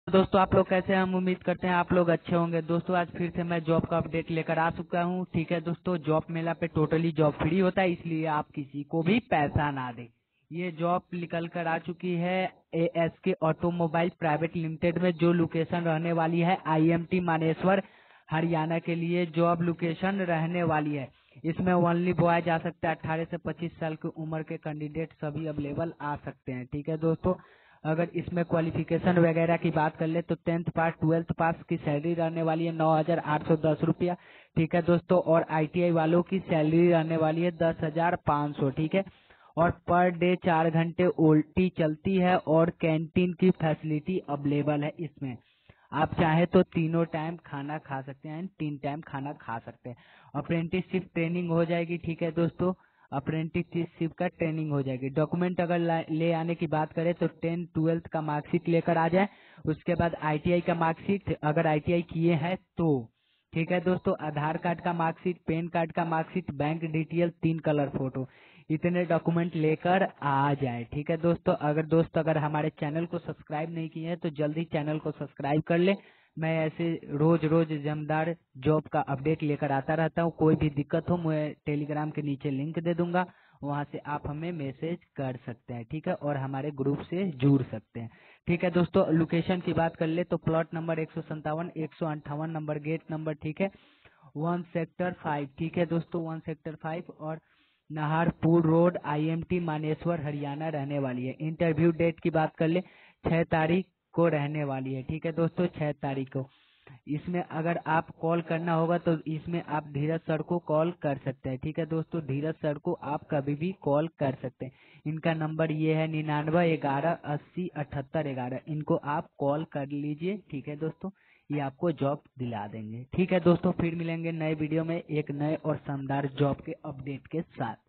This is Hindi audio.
दोस्तों आप लोग कैसे हैं? हम उम्मीद करते हैं आप लोग अच्छे होंगे। दोस्तों आज फिर से मैं जॉब का अपडेट लेकर आ चुका हूं। ठीक है दोस्तों, जॉब मेला पे टोटली जॉब फ्री होता है, इसलिए आप किसी को भी पैसा ना दें। ये जॉब निकल कर आ चुकी है ASK ऑटोमोबाइल प्राइवेट लिमिटेड में, जो लोकेशन रहने वाली है IMT मानेसर हरियाणा के लिए जॉब लोकेशन रहने वाली है। इसमें ओनली बॉय जा सकते हैं, 18 से 25 साल की उम्र के कैंडिडेट सभी अवेलेबल आ सकते हैं। ठीक है दोस्तों, अगर इसमें क्वालिफिकेशन वगैरह की बात कर ले तो 10th पास 12th पास की सैलरी रहने वाली है 9,810 रुपया। ठीक है दोस्तों, और ITI वालों की सैलरी रहने वाली है 10,500। ठीक है, और पर डे 4 घंटे OT चलती है और कैंटीन की फैसिलिटी अवेलेबल है। इसमें आप चाहे तो तीनों टाइम खाना खा सकते हैं, 3 टाइम खाना खा सकते हैं। अप्रेंटिसशिप ट्रेनिंग हो जाएगी। ठीक है दोस्तों, अप्रेंटिसशिप का ट्रेनिंग हो जाएगी। डॉक्यूमेंट अगर ले आने की बात करें तो 10 12th का मार्कशीट लेकर आ जाए। उसके बाद ITI का मार्कशीट अगर ITI किए हैं तो। ठीक है दोस्तों, आधार कार्ड का मार्कशीट, पैन कार्ड का marksheet, bank detail, 3 colour photo, इतने डॉक्यूमेंट लेकर आ जाए। ठीक है दोस्तों, अगर हमारे चैनल को सब्सक्राइब नहीं किए हैं तो जल्दी चैनल को सब्सक्राइब कर ले। मैं ऐसे रोज रोज जमदार जॉब का अपडेट लेकर आता रहता हूँ। कोई भी दिक्कत हो मैं टेलीग्राम के नीचे लिंक दे दूंगा, वहां से आप हमें मैसेज कर सकते हैं। ठीक है, और हमारे ग्रुप से जुड़ सकते हैं। ठीक है दोस्तों, लोकेशन की बात कर ले तो plot number 157 158 number gate number. ठीक है, 1 सेक्टर 5। ठीक है दोस्तों, 1 सेक्टर 5 और नाहरपुर रोड IMT मानेसर हरियाणा रहने वाली है। इंटरव्यू डेट की बात कर ले 6 तारीख को रहने वाली है। ठीक है दोस्तों, 6 तारीख को। इसमें अगर आप कॉल करना होगा तो इसमें आप धीरज सर को कॉल कर सकते हैं। ठीक है दोस्तों, धीरज सर को आप कभी भी कॉल कर सकते हैं। इनका नंबर ये है 9911807811। इनको आप कॉल कर लीजिए। ठीक है दोस्तों, ये आपको जॉब दिला देंगे। ठीक है दोस्तों, फिर मिलेंगे नए वीडियो में एक नए और शानदार जॉब के अपडेट के साथ।